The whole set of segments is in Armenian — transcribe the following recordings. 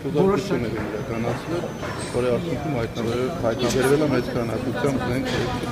Խոզարկություններ են իրականացվել, որի արդյունքում հայտնաբերվել է մեծ քանակությամբ զենք։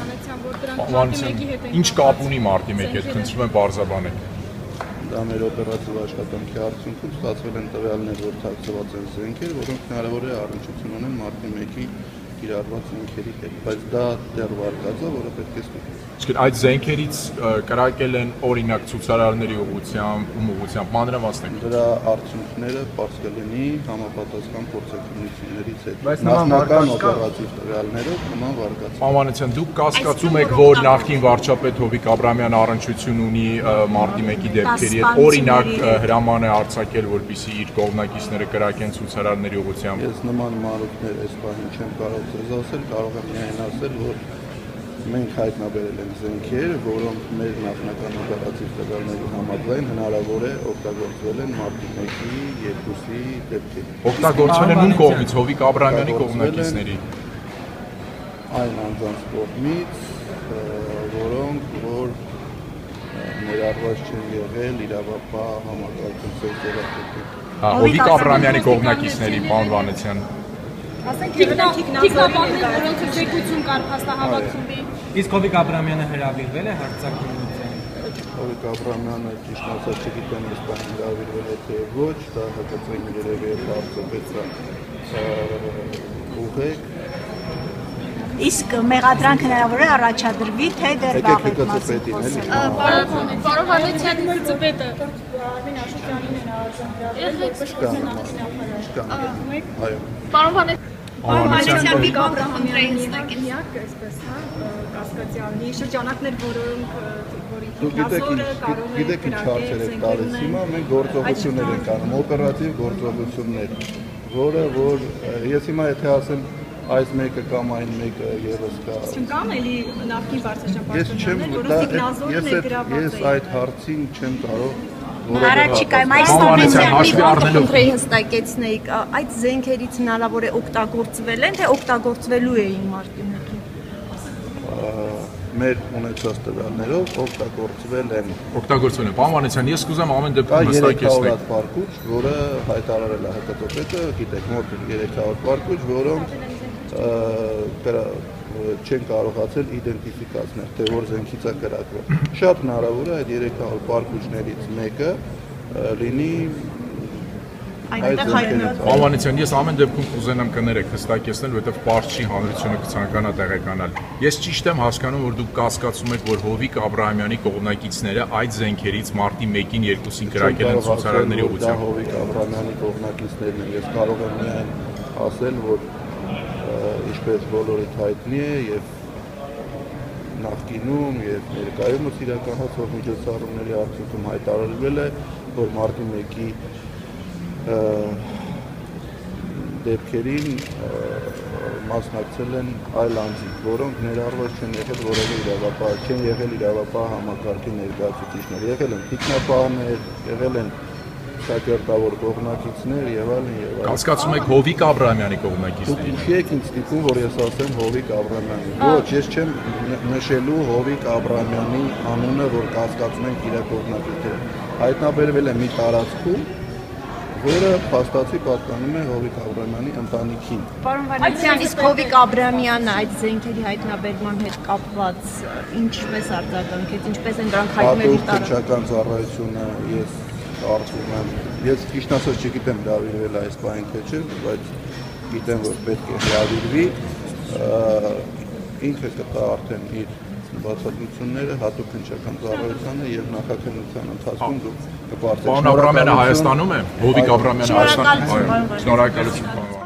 Ինչ կապ ունի մարտի 1-ի հետ, խնդրում եմ բարձրաբանեք։ Դա մեր օպերատիվ աշխատանքի արդյունքում ստացվել են տվյալներ, որ թաքցված են զենքեր, որոնք հնարավոր է առնչություն ունեն մարտի 1-ի կիրառված զենքերի հետ, բայց դա դեռ վարկած է, որը պետք է ստուգել։ Իսկ այդ զենքերից կրակել են օրինակ ցուցարարների ուղղությամբ, մանրամասնեք։ Դրա արդյունքները պարզ կլինի համապատասխան փորձաքննություններից հետ։ Նախնական օպերատիվ տվյալներով նման վարկած։ Պարոն դուք կասկածում եք, որ նախկին վարչապետ Հովիկ Աբրամյանը առնչություն ունի մարտի 1-ի դեպքերի հետ, օրինակ հրաման է արձակել, որպեսզի իր կողմնակիցները կրակեն ցուցարարների ուղղությամբ։ Ես նման մանրուքներ այս պահին չեմ կարող ձեզ ասել, կարող եմ միայն ասել, որ մենք հայտնաբերել ենք զենքեր, որոնք մեր նախնական օպերատիվ տվյալների համաձայն հնարավոր է օգտագործվել են մարտի 1-ի, 2-ի դեպքերին։ Օգտագործվել են ում կողմից, Հովիկ Աբրամյանի կողմնակիցների։ Այն անձանց կողմից, որոնք որ ներառված չեն եղել իրավապահ համակարգում ծերակետին։ Հովիկ Աբրամյանի կողմնակիցների, պարոն Վանեցյան։ Թիկնապահներ, որոնք զեկույցում կար փաստահավաքումի։ Իսկ Հովիկ Աբրամյանը հրավիրվել է հարցակնության։ Հովիկ Աբրամյանը ճիշտ ասած չգիտեմ ես բան հրավիրվել է թե ոչ, դա հակացային երևի է հարցը պետք է ուղղեք։ Իսկ մեղադրանք հնարավոր է առաջադրվի, թե դեռ վաղ է մասին խոսել։ Պարոն Վանեցյանի գծպետը Արմին Աշոտյանին են արձանագրել։ Այո։ Պարոն Վանեցյան Վիկ Աբրահամյանի միակ, այսպես, կասկածյալնի շրջանակներ, որոնք Դուք գիտեք ինչ հարցեր եք տալիս հիմա, մենք գործողություններ ենք անում, օպերատիվ գործողություններ, որը որ ես հիմա եթե ասեմ այս մեկը կամ այն մեկը եւս կա։ Չկան էլի նախկին բարձրաճանապարհներ, որոնք ինքնազոհ ներգրաված են։ Ես այդ հարցին չեմ կարող Առաջիկայում այս հաշվի հստակեցնեիք, այդ զենքերից հնարավոր է օգտագործվել են, թե օգտագործվելու էին մարտի 1-ին։ Մեր ունեցած տվյալներով օգտագործվել են։ Օգտագործվել են։ Պարոն Վանեցյան, ես կուզեմ ամեն դեպքում հստակեցնեք։ 300 պարկուճ, որը հայտարարել է ՀԿՏՊ-ը, գիտեք, մոտ 300 պարկուճ, որոնք չեն կարողացել իդենտիֆիկացնել, թե որ զենքից է կրակվել։ Շատ հնարավոր է այդ 300 պարկուճներից մեկը լինի Պարոն Վանեցյան, ես ամեն դեպքում կուզենամ կներեք հստակեցնել, որովհետև պարզ չի հանրությունը կցանկանա տեղեկանալ։ Ես ճիշտ եմ հասկանում, որ դուք կասկածում եք, որ Հովիկ Աբրահամյանի կողմնակիցները այդ զենքերից մարտի 1-ին, 2-ին կրակել են ցուցարարների ուղղությամբ։ Հովիկ Աբրահամյանի կողմնակիցներն են, ես կարող եմ միայն ասել, որ ինչպես բոլորիդ հայտնի է եւ նախկինում եւ ներկայումս իրականացող միջոցառումների արդյունքում հայտարարվել է, որ մարտի 1-ի դեպքերին մասնակցել են այլ անձինք, որոնք ներառված չեն եղել որևէ իրավապահ, չեն եղել իրավապահ համակարգի ներկայացուցիչներ, եղել են թիկնապահներ, եղել են շակերտավոր կողմնակիցներ եւ այլն եւ այլն։ Կասկածում եք Հովիկ Աբրահամյանի կողմնակիցներին։ Դուք եք ինձ ստիպում, որ ես ասեմ Հովիկ Աբրահամյանի։ Ոչ, ես չեմ նշելու Հովիկ Աբրահամյանի անունը, որ կասկածում ենք իր կողմնակիցները։ Հայտնաբերվել է մի տարածքում, որը փաստացի պատկանում է Հովիկ Աբրահամյանի ընտանիքին։ Պարոն Վանեցյան, իսկ Հովիկ Աբրահամյանը այդ զենքերի հայտնաբերման հետ կապված ինչպես արձագանքեց, ինչպես են դրանք հայտնվել իր տարածքում։ Ծառայությունը ես կարծում եմ, ես ճիշտ ասած չգիտեմ հրավիրվել այս բանին թե չէ, բայց գիտեմ, որ պետք է հրավիրվի, ինքը կտա արդեն իր բացատրությունները հատուկ քննչական ծառայությանը եւ նախաքննության ընթացքում դուք կբարձրացնեք։ Պարոն Աբրահամյանը Հայաստանում է, Հովիկ Աբրահամյանը Հայաստանում է։ Շնորհակալություն, պարոն